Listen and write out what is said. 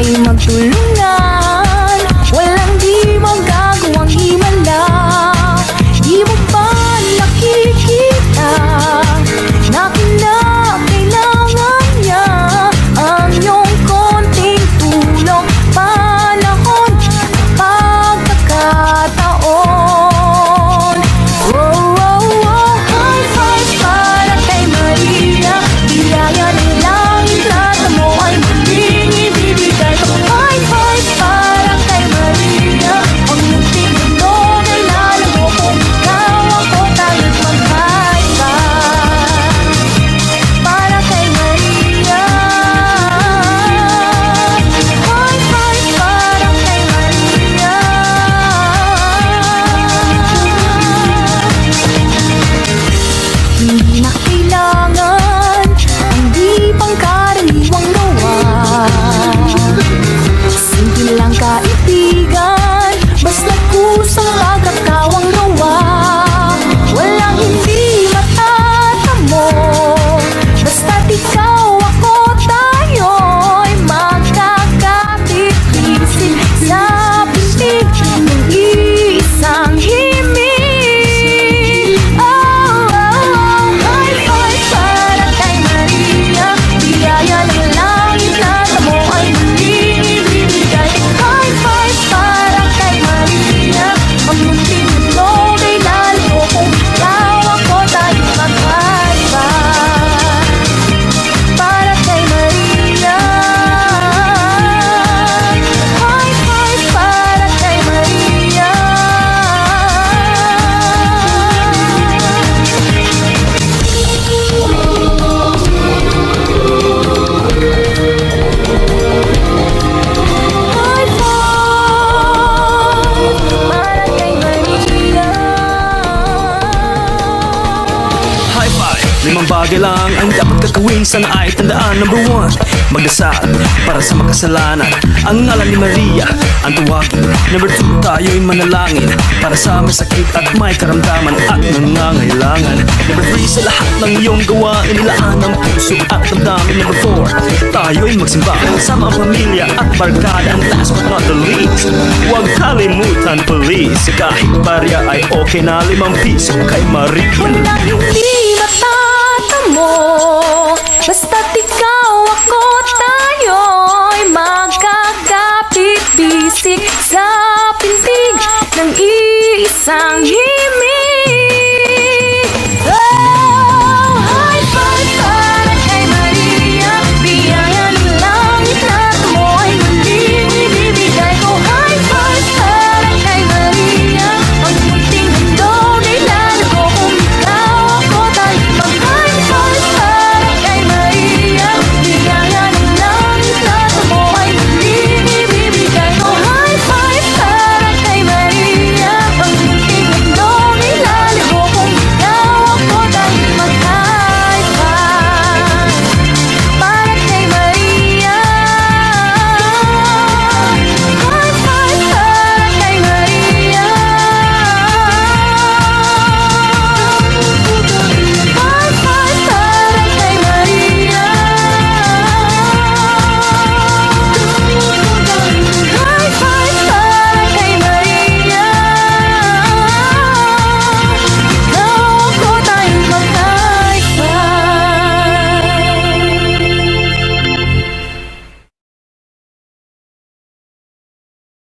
tayo'y magtulungan. Walang di magagawang himala. Di mo ba nakikita na kinakailangan niya ang iyong konting tulong, panahon, pagkakataon? Oh, oh, oh, high five para kay Maria. Biyaya ng langit lahat mo ay muling ibibigay ko. High five para kay Maria. Ang munting mundo ay lalago kung ikaw ako, tayo'y mag-high five para kay Maria. High five para kay Maria. Hindi na kailangan ang di pangkaraniwang gawa. Simple lang kaibigan, basta kusang pagkakawang gawa. Walang hindi matatamo, basta't ikaw ako, tayo'y magkakatikisin sa pintig ng isang himig. Oh, oh, oh, high five para kay Maria. Biyaya ng langit lahat mo ay muling ibibigay. High five para kay Maria. Ang munting mundo ay lalago kung ikaw ako, tayo'y mag-high five para kay Maria. High five para kay Maria. High five para kay Maria. High five! Limang bagay lang ang dapat gagawin. Sana ay tandaan. Number 1, magdasal para sa makasalanan. Ang ngalan ni Maria ang tuwagin. Number 2, tayo'y manalangin para sa may sakit at may karamdaman at nangangailangan. Number 3, sa lahat ng iyong gawain, nilaan ang puso at damdamin. Number 4, tayo'y magsimba sama ang pamilya at barkada. And last but not the least, huwag kalimutan please, kahit barya ay okay na 5 piso kay Maria. Walang hindi matatamo,